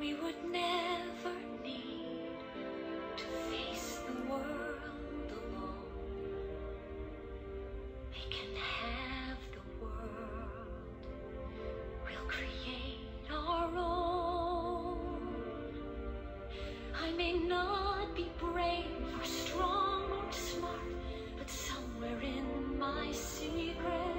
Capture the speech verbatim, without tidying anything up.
we would never need to face the world alone. We can have the world, we'll create our own. I may not be brave or strong or smart, but somewhere in my secret